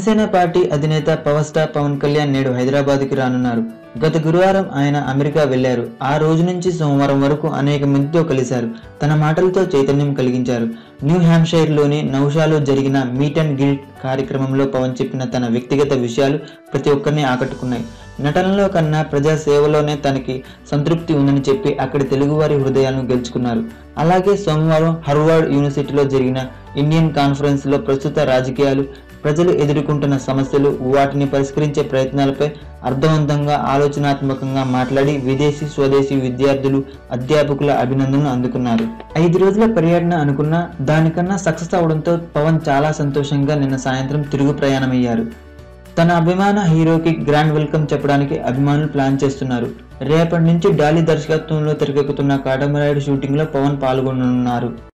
Janasena party అధినేత power star Pawan Kalyan నేడు హైదరాబాద్కి రానున్నారు. గత గురువారం ఆయన అమెరికా వెళ్లారు. ఆ రోజు నుంచి సోమవారం వరకు అనేక మందితో కలిశారు. తన మాటలతో చైతన్యం కలిగించారు. న్యూ హ్యాంప్షైర్లోని నౌషాలో జరిగిన మీట్ అండ్ గ్రీట్ కార్యక్రమంలో పవన్ చెప్పిన తన వ్యక్తిగత విషయాలు ప్రతి ఒక్కరిని ఆకట్టుకున్నాయి. నటనలో కన్నా ప్రజా సేవలోనే తనకి సంతృప్తి ఉందని చెప్పి అక్కడి తెలుగువారి హృదయాలను గెలుచుకున్నారు. అలాగే సోమవారం హార్వర్డ్ యూనివర్సిటీలో జరిగిన ఇండియన్ కాన్ఫరెన్స్ లో ప్రస్తుత రాజకీయాలు, ప్రజలు ఎదుర్కొంటున్న సమస్యలు, వాటిని పరిష్కరించే ప్రయత్నాలపై అర్థవంతంగా, ఆలోచనాత్మకంగా మాట్లాడి విదేశీ, స్వదేశీ విద్యార్థులు, అధ్యాపకుల అభినందనలు అందుకున్నారు. 5 రోజుల పర్యటన అనుకున్న దానికన్నా సక్సెస్ అవడంతో పవన్ చాలా సంతోషంగా నిన్న సాయంత్రం తిరుగు ప్రయాణమయ్యారు. తన అభిమాన హీరోకి గ్రాండ్ వెల్కమ్ చెప్పడానికి అభిమానులు ప్లాన్ చేస్తున్నారు. రేపటి నుంచి డాలీ దర్శకత్వంలో తెరకెక్కుతున్న కాటమరాయుడు షూటింగ్ లో పవన్ పాల్గొననున్నారు.